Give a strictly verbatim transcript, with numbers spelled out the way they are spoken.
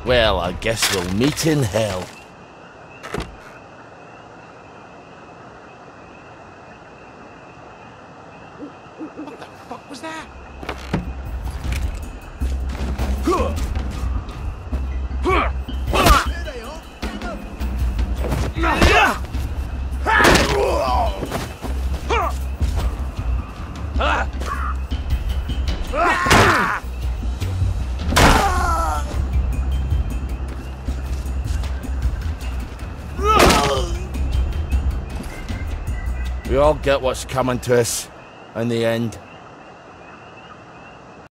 Well, I guess we'll meet in hell. What the fuck was that? We all get what's coming to us in the end.